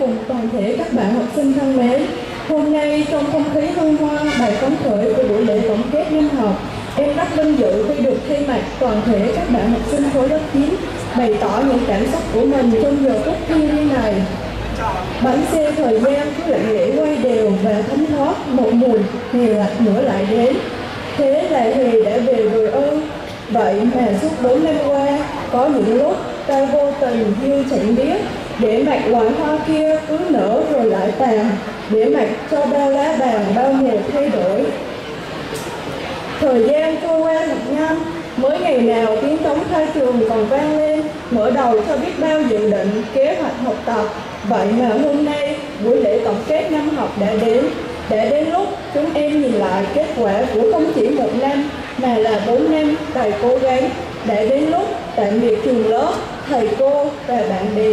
cùng toàn thể các bạn học sinh thân mến, hôm nay trong không khí hân hoan đầy phấn khởi của buổi lễ tổng kết năm học, em rất vinh dự khi được thay mặt toàn thể các bạn học sinh khối lớp 9 bày tỏ những cảm xúc của mình trong giờ phút thiêng liêng này. Bánh xe thời gian cứ lặng lẽ quay đều và thấm thoát một mùi hè lạnh nữa lại đến. Thế là hè đã về rồi ư? Vậy mà suốt 4 năm qua, có những lúc ta vô tình như chẳng biết, để mặc loài hoa kia cứ nở rồi lại tàn, để mặc cho bao lá vàng bao mùa thay đổi. Thời gian trôi qua thật nhanh, mới ngày nào tiếng trống khai trường còn vang lên, mở đầu cho biết bao dự định, kế hoạch học tập. Vậy mà hôm nay, buổi lễ tổng kết năm học đã đến lúc chúng em nhìn lại kết quả của không chỉ 1 năm, mà là 4 năm đầy cố gắng. Đã đến lúc tạm biệt trường lớp, thầy cô và bạn bè.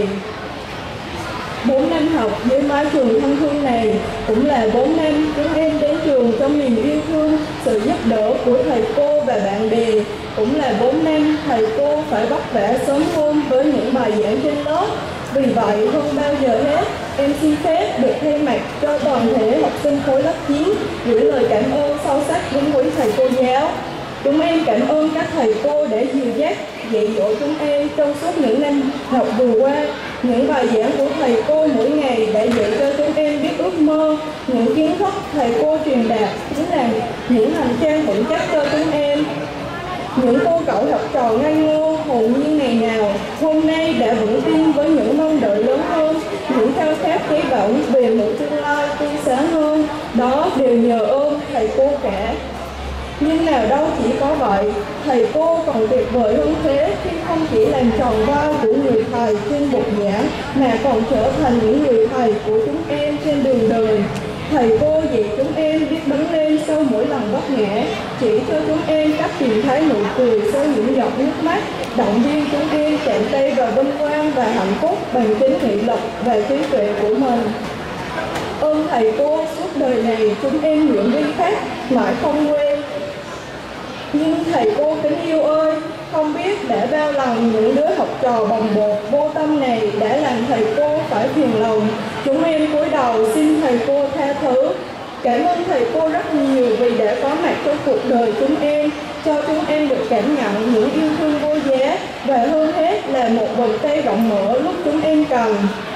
4 năm học dưới mái trường thân thương này cũng là 4 năm chúng em đến trường trong niềm yêu thương, sự giúp đỡ của thầy cô và bạn bè. Cũng là 4 năm thầy cô phải vất vả sớm hơn với những bài giảng trên lớp. Vì vậy, hơn bao giờ hết, em xin phép được thay mặt cho toàn thể học sinh khối lớp 9 gửi lời cảm ơn sâu sắc đến quý thầy cô giáo. Chúng em cảm ơn các thầy cô đã dìu dắt, dạy dỗ chúng em trong suốt những năm học vừa qua. Những bài giảng của thầy cô mỗi ngày đã dạy cho chúng em biết ước mơ. Những kiến thức thầy cô truyền đạt chính là những hành trang vững chắc cho chúng em. Những cô cậu học trò ngây ngô hồn nhiên ngày nào, hôm nay đã vững tin với những mong đợi lớn hơn, những khao khát cháy bỏng về một tương lai tươi sáng hơn. Đó đều nhờ ơn thầy cô cả. Nhưng nào đâu chỉ có vậy, thầy cô còn tuyệt vời hơn thế khi không chỉ làm tròn vai của người thầy trên bục giảng, mà còn trở thành những người thầy của chúng em trên đường đời. Thầy cô dạy chúng em biết đứng lên sau mỗi lần vấp ngã, chỉ cho chúng em cách tìm thấy nụ cười sau những giọt nước mắt, động viên chúng em chạm tay vào vinh quang và hạnh phúc bằng chính nghị lực và trí tuệ của mình. Ơn thầy cô suốt đời này chúng em nguyện ghi khắc mãi không quên. Nhưng thầy cô kính yêu ơi, không biết đã bao lần những đứa học trò bồng bột vô tâm này đã làm thầy cô phải phiền lòng. Chúng em cúi đầu xin thầy cô tha thứ. Cảm ơn thầy cô rất nhiều vì đã có mặt trong cuộc đời chúng em, cho chúng em được cảm nhận những yêu thương vô giá, và hơn hết là một vòng tay rộng mở lúc chúng em cần.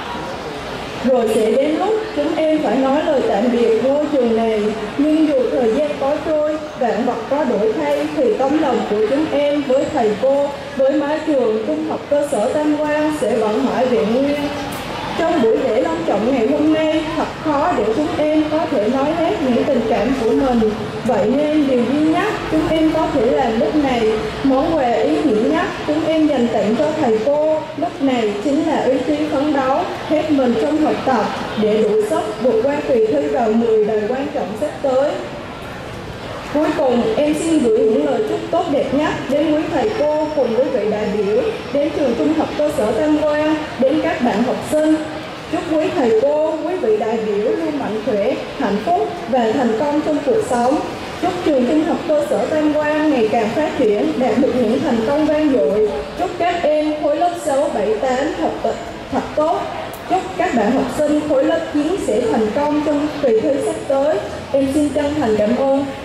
Rồi sẽ đến lúc chúng em phải nói lời tạm biệt ngôi trường này. Nhưng dù thời gian có trôi, vạn vật có đổi thay, thì tấm lòng của chúng em với thầy cô, với mái trường trung học cơ sở Tam Quan sẽ vẫn mãi vẹn nguyên. Trong buổi lễ long trọng ngày hôm nay, thật khó để chúng em có thể nói hết những tình cảm của mình. Vậy nên điều duy nhất chúng em có thể làm lúc này, món quà ý nghĩa nhất chúng em dành tặng cho thầy cô lúc này chính là ý chí phấn đấu hết mình trong học tập để đủ sức vượt qua kỳ thi vào 10 đời quan trọng sắp tới. Cuối cùng, em xin gửi những lời chúc tốt đẹp nhất đến quý thầy cô cùng quý vị đại biểu, đến trường trung học cơ sở Tam Quan, đến các bạn học sinh. Chúc quý thầy cô, quý vị đại biểu luôn mạnh khỏe, hạnh phúc và thành công trong cuộc sống. Chúc trường trung học cơ sở Tam Quan ngày càng phát triển, đạt được những thành công vang dội. Chúc các em khối lớp 6, 7, 8 học tập thật tốt. Chúc các bạn học sinh khối lớp 9 sẽ thành công trong kỳ thi sắp tới. Em xin chân thành cảm ơn.